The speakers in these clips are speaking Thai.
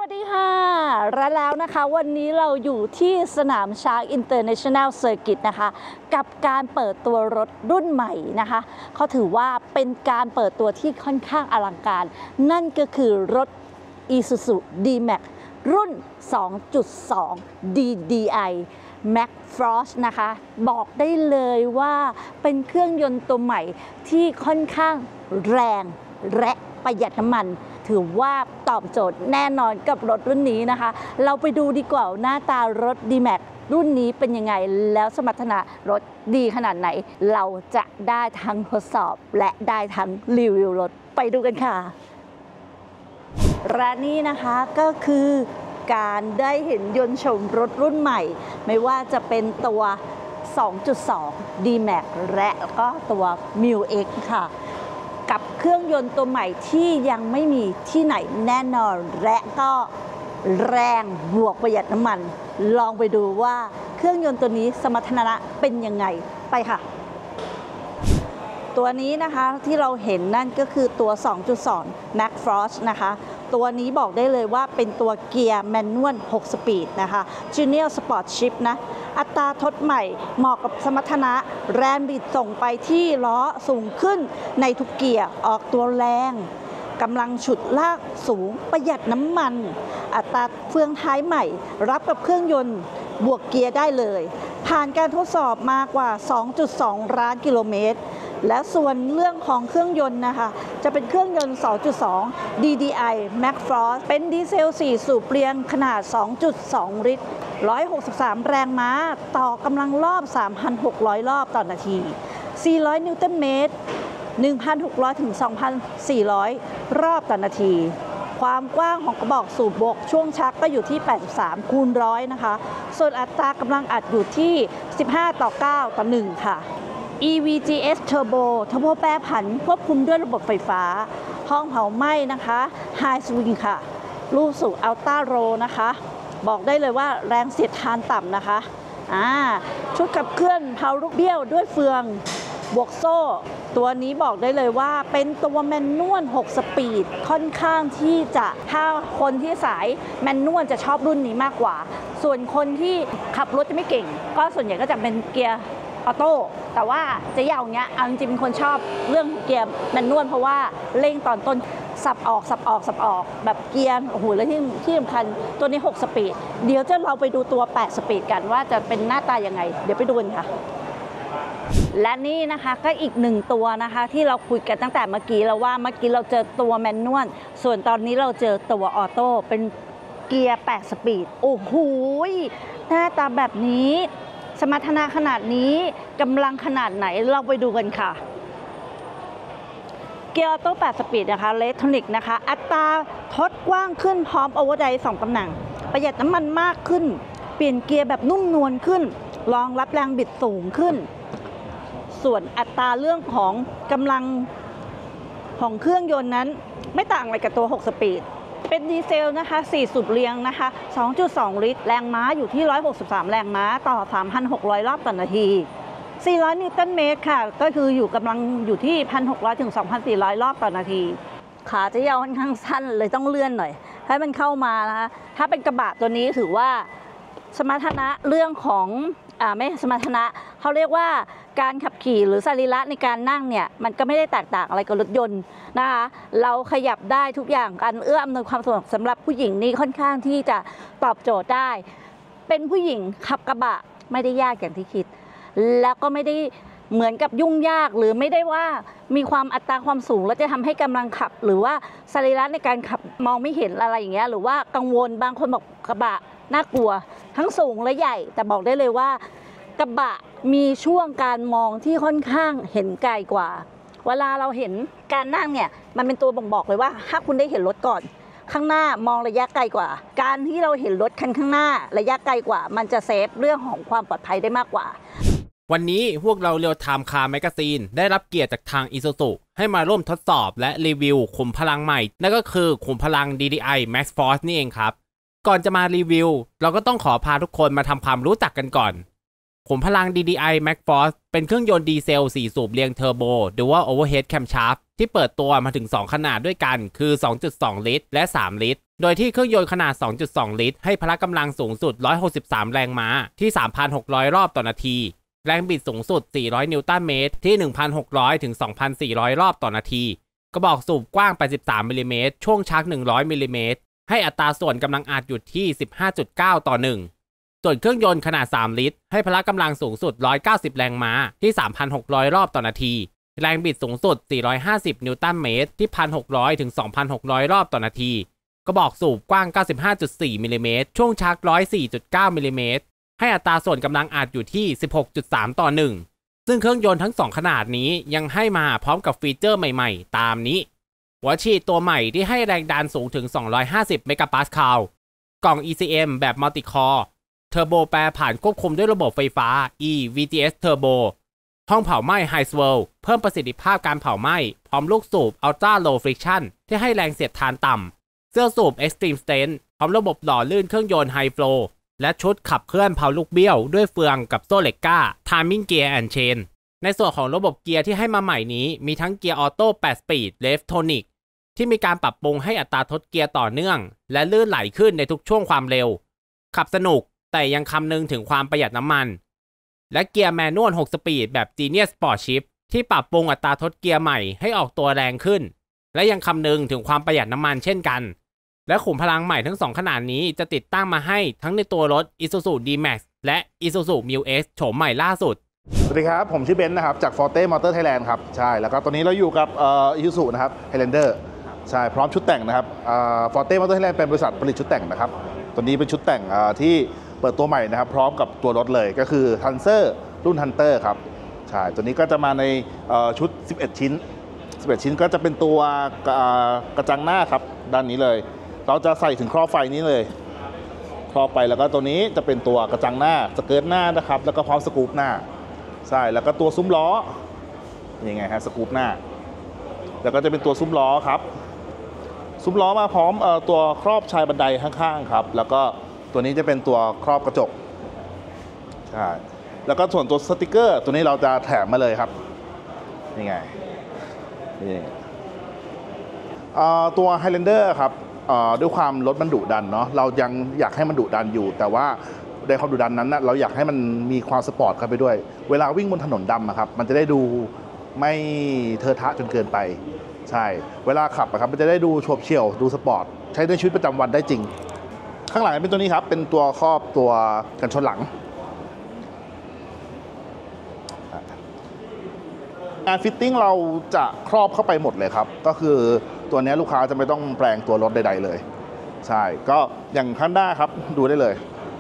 วัสดีค่ะแล้วนะคะวันนี้เราอยู่ที่สนามช้าง International Circuit นะคะกับการเปิดตัวรถรุ่นใหม่นะคะเขาถือว่าเป็นการเปิดตัวที่ค่อนข้างอลังการนั่นก็คือรถ Isuzu D-Max รุ่น 2.2 DDI Max Force นะคะบอกได้เลยว่าเป็นเครื่องยนต์ตัวใหม่ที่ค่อนข้างแรงและประหยัดน้ำมันถือว่าตอบโจทย์แน่นอนกับรถรุ่นนี้นะคะเราไปดูดีกว่าหน้าตารถ D-Max รุ่นนี้เป็นยังไงแล้วสมรรถนะรถดีขนาดไหนเราจะได้ทั้งทดสอบและได้ทั้งรีวิวรถไปดูกันค่ะและนี่นะคะก็คือการได้เห็นยนต์ชมรถรุ่นใหม่ไม่ว่าจะเป็นตัว 2.2 D-Max และก็ตัว MIU-X ค่ะกับเครื่องยนต์ตัวใหม่ที่ยังไม่มีที่ไหนแน่นอนและก็แรงบวกประหยัดน้ำมันลองไปดูว่าเครื่องยนต์ตัวนี้สมรรถนะเป็นยังไงไปค่ะตัวนี้นะคะที่เราเห็นนั่นก็คือตัว 2.2 Max Force นะคะตัวนี้บอกได้เลยว่าเป็นตัวเกียร์แมนนวล6สปีดนะคะ Junior Sport Shift นะอัตราทดใหม่เหมาะกับสมรรถนะแรงบิดส่งไปที่ล้อสูงขึ้นในทุกเกียร์ออกตัวแรงกำลังฉุดลากสูงประหยัดน้ำมันอัตราเฟืองท้ายใหม่รับกับเครื่องยนต์บวกเกียร์ได้เลยผ่านการทดสอบมากว่า 2.2 ล้านกิโลเมตรและส่วนเรื่องของเครื่องยนต์นะคะจะเป็นเครื่องยนต์ 2.2 DDI Max Force เป็นดีเซล 4 สูบเรียงขนาด 2.2 ลิตร 163 แรงม้าต่อกำลังรอบ 3,600 รอบต่อนาที 400 นิวตันเมตร 1,600 ถึง 2,400 รอบต่อนาที ความกว้างของกระบอกสูบบกช่วงชักก็อยู่ที่ 83 คูณ 100 นะคะ ส่วนอัตรากำลังอัดอยู่ที่ 15 ต่อ 9 ต่อ 1 ค่ะEVGS Turbo แปรผันควบคุมด้วยระบบไฟฟ้าห้องเผาไหม้นะคะ High Swing ค่ะลูกสูบ Ultra Low นะคะบอกได้เลยว่าแรงเสียดทานต่ำนะคะชุดขับเคลื่อนเพาลูกเบี้ยวด้วยเฟืองบวกโซ่ตัวนี้บอกได้เลยว่าเป็นตัวแมนนวล6สปีดค่อนข้างที่จะถ้าคนที่สายแมนนวลจะชอบรุ่นนี้มากกว่าส่วนคนที่ขับรถจะไม่เก่งก็ส่วนใหญ่ก็จะเป็นเกียร์ออโต้แต่ว่าจะยาวอย่างเงี้ยเอาจริงๆเป็นคนชอบเรื่องเกียร์แมนนวลเพราะว่าเร่งตอนต้นสับออกแบบเกียร์โอ้โหแล้วที่สำคัญตัวนี้6สปีดเดี๋ยวจะเราไปดูตัว8สปีดกันว่าจะเป็นหน้าตายังไงเดี๋ยวไปดูกันค่ะและนี่นะคะก็อีกหนึ่งตัวนะคะที่เราคุยกันตั้งแต่เมื่อกี้แล้วว่าเมื่อกี้เราเจอตัวแมนนวลส่วนตอนนี้เราเจอตัวออโต้เป็นเกียร์8สปีดโอ้โหหน้าตาแบบนี้สมรรถนะขนาดนี้กำลังขนาดไหนเราไปดูกันค่ะเกียร์ออโต้8สปีดนะคะอิเล็กทรอนิกส์นะคะอัตราทดกว้างขึ้นพร้อมโอเวอร์ไดร์2ตำแหน่งประหยัดน้ำมันมากขึ้นเปลี่ยนเกียร์แบบนุ่มนวลขึ้นรองรับแรงบิดสูงขึ้นส่วนอัตราเรื่องของกำลังของเครื่องยนต์นั้นไม่ต่างอะไรกับตัว6สปีดเป็นดีเซลนะคะ4สูบเรียงนะคะ 2.2 ลิตรแรงม้าอยู่ที่163แรงม้าต่อ 3,600 รอบต่อนาที400นิวตันเมตรค่ะก็คืออยู่กำลังอยู่ที่ 1,600 ถึง 2,400 รอบต่อนาทีขาจะยาวค่อนข้างสั้นเลยต้องเลื่อนหน่อยให้มันเข้ามานะคะถ้าเป็นกระบะตัวนี้ถือว่าสมรรถนะเรื่องของไม่สมรรถนะเขาเรียกว่าการขับขี่หรือสรีระในการนั่งเนี่ยมันก็ไม่ได้แตกต่างอะไรกับรถยนต์นะคะเราขยับได้ทุกอย่างการเอื้ออำนวยความสะดวกสำหรับผู้หญิงนี่ค่อนข้างที่จะตอบโจทย์ได้เป็นผู้หญิงขับกระบะไม่ได้ยากอย่างที่คิดแล้วก็ไม่ได้เหมือนกับยุ่งยากหรือไม่ได้ว่ามีความอัตราความสูงแล้วจะทำให้กำลังขับหรือว่าสรีระในการขับมองไม่เห็นอะไรอย่างเงี้ยหรือว่ากังวลบางคนบอกกระบะน่ากลัวทั้งสูงและใหญ่แต่บอกได้เลยว่ากระบะมีช่วงการมองที่ค่อนข้างเห็นไกลกว่าเวลาเราเห็นการนั่งเนี่ยมันเป็นตัวบ่งบอกเลยว่าถ้าคุณได้เห็นรถก่อนข้างหน้ามองระยะไกลกว่าการที่เราเห็นรถคันข้างหน้าระยะไกลกว่ามันจะเซฟเรื่องของความปลอดภัยได้มากกว่าวันนี้พวกเราเรียวไทม์คาร์แมกกาซีนได้รับเกียรติจากทาง Isuzu ให้มาร่วมทดสอบและรีวิวขุมพลังใหม่นั่นก็คือขุมพลัง DDI Max Force นี่เองครับก่อนจะมารีวิวเราก็ต้องขอพาทุกคนมาทำความรู้จักกันก่อนขุมพลัง DDI Max Force เป็นเครื่องยนต์ดีเซล4สูบเรียงเทอร์โบหรือว่า Overhead Camshaft ที่เปิดตัวมาถึง 2 ขนาดด้วยกันคือ 2.2 ลิตร และ 3 ลิตร โดยที่เครื่องยนต์ขนาด 2.2 ลิตรให้พละกำลังสูงสุด 163 แรงม้าที่ 3,600 รอบต่อนาที แรงบิดสูงสุด 400 นิวตันเมตรที่ 1,600 ถึง 2,400 รอบต่อนาที กระบอกสูบกว้าง 83 มิลลิเมตร ช่วงชัก 100 มิลลิเมตร ให้อัตราส่วนกำลังอัดอยู่ที่ 15.9 ต่อ 1 ส่วนเครื่องยนต์ขนาด 3 ลิตรให้พละกำลังสูงสุด 190 แรงม้าที่ 3,600 รอบต่อนาที แรงบิดสูงสุด 450 นิวตันเมตรที่ 1,600 ถึง 2,600 รอบต่อนาที กระบอกสูบกว้าง 95.4 มิลลิเมตร ช่วงชัก 104.9 มิลลิเมตร ให้อัตราส่วนกำลังอัดอยู่ที่ 16.3 ต่อ 1 ซึ่งเครื่องยนต์ทั้ง 2 ขนาดนี้ยังให้มาพร้อมกับฟีเจอร์ใหม่ๆ ตามนี้ หัวฉีดตัวใหม่ที่ให้แรงดันสูงถึง 250 เมกะปาสคาล กล่อง ECM แบบมัลติคอร์ เทอร์โบแปรผ่านควบคุมด้วยระบบไฟฟ้า EVGS Turbo ห้องเผาไหม้ High Swirl เพิ่มประสิทธิภาพการเผาไหม้พร้อมลูกสูบ Ultra Low Friction ที่ให้แรงเสียดทานต่ำ เสื้อสูบ Extreme Strength พร้อมระบบหล่อลื่นเครื่องยนต์ High Flow และชุดขับเคลื่อนเผาลูกเบี้ยวด้วยเฟืองกับโซ่เหล็กก้า Timing Gear and Chain ในส่วนของระบบเกียร์ที่ให้มาใหม่นี้มีทั้งเกียร์ออโต้ 8 สปีด Left Tonic ที่มีการปรับปรุงให้อัตราทดเกียร์ต่อเนื่องและลื่นไหลขึ้นในทุกช่วงความเร็วขับสนุกแต่ยังคำนึงถึงความประหยัดน้ำมันและเกียร์แมนนวล 6 สปีดแบบ Genius Sport Shift ที่ปรับปรุงอัตราทดเกียร์ใหม่ให้ออกตัวแรงขึ้นและยังคำนึงถึงความประหยัดน้ำมันเช่นกันและขุมพลังใหม่ทั้ง 2 ขนาดนี้จะติดตั้งมาให้ทั้งในตัวรถ Isuzu D-Max และ Isuzu Mu-X โฉมใหม่ล่าสุดสวัสดีครับผมชื่อเบนซ์นะครับจาก Forte Motor Thailand ครับใช่แล้วก็ตอนนี้เราอยู่กับIsuzu นะครับ Highlander ใช่พร้อมชุดแต่งนะครับForte Motor Thailand เป็นบริษัทผลิตชุดแต่งนะครับตัวนี้เป็นชุดแต่งที่เปิดตัวใหม่นะครับพร้อมกับตัวรถเลยก็คือ Hunter รุ่น Hunter ครับใช่ตัวนี้ก็จะมาในชุด11 ชิ้นก็จะเป็นตัวกระจังหน้าครับด้านนี้เลยเราจะใส่ถึงครอบไฟนี้เลยครอบไปแล้วก็ตัวนี้จะเป็นตัวกระจังหน้าสเกิร์ตหน้านะครับแล้วก็พร้อมสกู๊ปหน้าใช่แล้วก็ตัวซุ้มล้อยังไงฮะสกู๊ปหน้าแล้วก็จะเป็นตัวซุ้มล้อครับซุ้มล้อมาพร้อมตัวครอบชายบันไดข้างๆครับแล้วก็ตัวนี้จะเป็นตัวครอบกระจกใช่แล้วก็ส่วนตัวสติกเกอร์ตัวนี้เราจะแถมมาเลยครับนี่ไงนี่ตัว Highlander ครับด้วยความรถมันดุดันเนาะเรายังอยากให้มันดุดันอยู่แต่ว่าในความดุดันนั้นนะเราอยากให้มันมีความสปอร์ตเข้าไปด้วยเวลาวิ่งบนถนนดำครับมันจะได้ดูไม่เทอะทะจนเกินไปใช่เวลาขับครับมันจะได้ดูโฉบเฉี่ยวดูสปอร์ตใช้ในชีวิตประจำวันได้จริงข้างหลังเป็นตัวนี้ครับเป็นตัวครอบตัวกันชนหลังงานฟิตติ้งเราจะครอบเข้าไปหมดเลยครับก็คือตัวนี้ลูกค้าจะไม่ต้องแปลงตัวรถใดๆเลยใช่ก็อย่างข้างหน้าครับดูได้เลย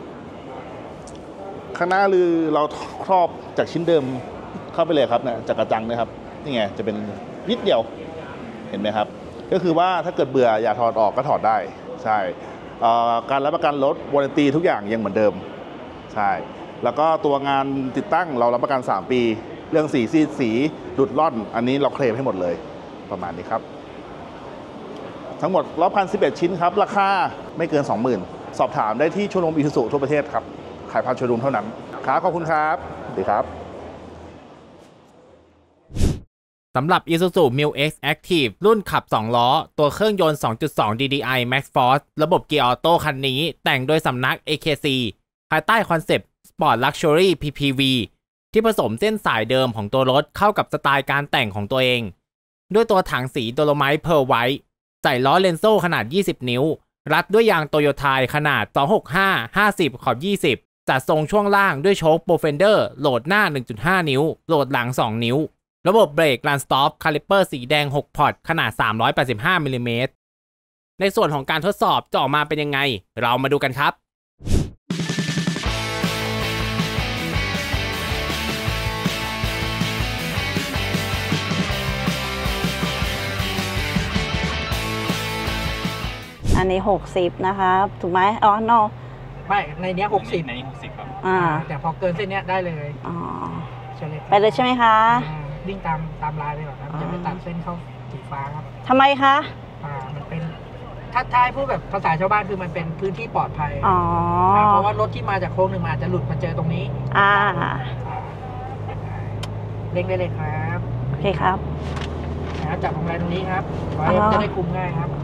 ข้างหน้าคือเราครอบจากชิ้นเดิมเข้าไปเลยครับนะจากกระจังนะครับนี่ไงจะเป็นนิดเดียวเห็นไหมครับก็คือว่าถ้าเกิดเบื่ออยากถอดออกก็ถอดได้ใช่การรับประกันรถวารันตีทุกอย่างยังเหมือนเดิมใช่แล้วก็ตัวงานติดตั้งเรารับประกัน3 ปีเรื่องสีหลุดล่อนอันนี้เราเคลมให้หมดเลยประมาณนี้ครับทั้งหมด1,011 ชิ้นครับราคาไม่เกิน 20,000 สอบถามได้ที่โชว์รูม Isuzu ทั่วประเทศครับขายผ่านโชว์รูมเท่านั้นครับขอบคุณครับสวัสดีครับสำหรับ Isuzu Mu-X Active รุ่นขับ 2 ล้อตัวเครื่องยนต์ 2.2 DDI Max Force ระบบเกียร์ออโต้คันนี้แต่งโดยสำนัก AKC ภายใต้คอนเซปต์ Sport Luxury PPV ที่ผสมเส้นสายเดิมของตัวรถเข้ากับสไตล์การแต่งของตัวเองด้วยตัวถังสีโดโลไมต์เพร์ลไวท์ใส่ล้อเลนโซ่ขนาด 20 นิ้วรัดด้วยยางโตโยต้าขนาด 265/50/20 จัดทรงช่วงล่างด้วยโชคโปรเฟนเดอร์โหลดหน้า 1.5 นิ้วโหลดหลัง 2 นิ้วระบบเบรก Run Stop Caliper สีแดง 6 พอร์ตขนาด 385 มิลลิเมตรในส่วนของการทดสอบจะออกมาเป็นยังไงเรามาดูกันครับอันนี้60นะคะถูกไหมอ๋อ no ไม่ในเนี้ย60 ในนี้60ครับแต่พอเกินเส้นเนี้ยได้เลยอ๋อเชิญเลยไปเลยใช่ไหมคะวิ่งตามลายไปก่อนครับจะไม่ตัดเส้นเข้าสีฟ้าครับทำไมคะมันเป็นถ้าให้พูดแบบภาษาชาวบ้านคือมันเป็นพื้นที่ปลอดภัยเพราะว่ารถที่มาจากโค้งหนึ่งมาจะหลุดมาเจอตรงนี้เร่งได้เลยครับโอเคครับนะครับจับพวงมาลัยตรงนี้ครับขอให้จะได้คุมง่ายครับ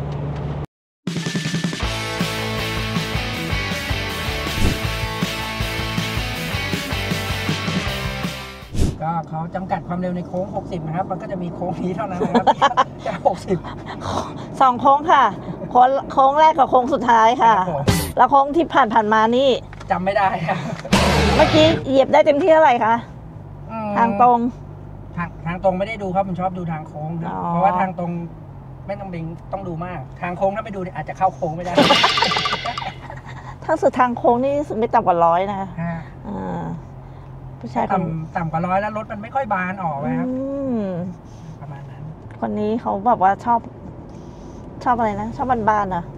ก็เขาจำกัดความเร็วในโค้ง 60 นะครับ มันก็จะมีโค้งนี้เท่านั้นนะครับแค่60 2 โค้งค่ะ โค้งแรกกับโค้งสุดท้ายค่ะ แล้วโค้งที่ผ่านมานี่จำไม่ได้ครับเมื่อกี้เหยียบได้เต็มที่เท่าไหร่คะทางตรงทางตรงไม่ได้ดูครับผมชอบดูทางโค้งครับเพราะว่าทางตรงไม่ต้องบิงต้องดูมาก ทางโค้งถ้าไปดูเนี่ยอาจจะเข้าโค้งไม่ได้ถ้าสุดทางโค้งนี่ไม่ต่ำกว่า100นะคะผู้ชายต่ำกว่า100แล้วรถมันไม่ค่อยบานออกนะครับประมาณนั้นคนนี้เขาแบบว่าชอบอะไรนะ ชอบบ้านๆนะ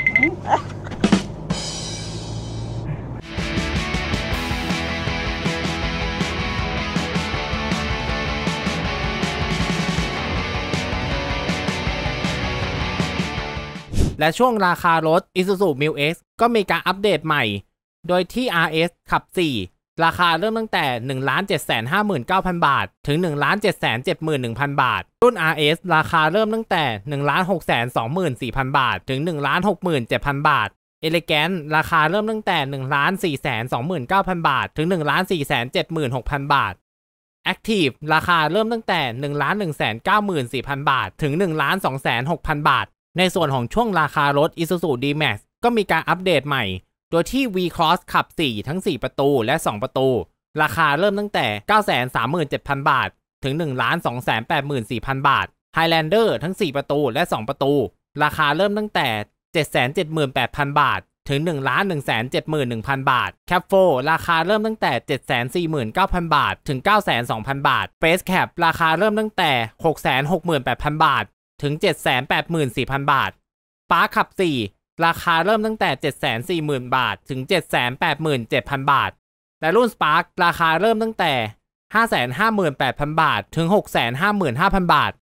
และช่วงราคารถ Isuzu Mu-X ก็มีการอัปเดตใหม่โดยที่ RS ขับ 4 ราคาเริ่มตั้งแต่ 1,759,000 บาทถึง 1,771,000 บาทรุ่น RS ราคาเริ่มตั้งแต่ 1,624,000 บาทถึง 1,67,000 บาท Elegant ราคาเริ่มตั้งแต่ 1,429,000 บาทถึง 1,476,000 บาท Active ราคาเริ่มตั้งแต่ 1,194,000 บาทถึง 1,206,000 บาทในส่วนของช่วงราคารถ Isuzu D-Max ก็มีการอัปเดตใหม่โดยที่ V-Cross ขับ 4 ทั้ง 4 ประตูและ 2 ประตู ราคาเริ่มตั้งแต่ 937,000 บาทถึง 1,284,000 บาท Highlander ทั้ง 4 ประตูและ 2 ประตู ราคาเริ่มตั้งแต่ 778,000 บาทถึง 1,171,000 บาท Cap4 ราคาเริ่มตั้งแต่ 749,000 บาทถึง 902,000 บาท Space Cap ราคาเริ่มตั้งแต่ 668,000 บาทถึง 784,000 บาท Spark ขับ 4 ราคาเริ่มตั้งแต่ 740,000 บาทถึง 787,000 บาท และรุ่น Spark ราคาเริ่มตั้งแต่ 558,000 บาทถึง 655,500 บาท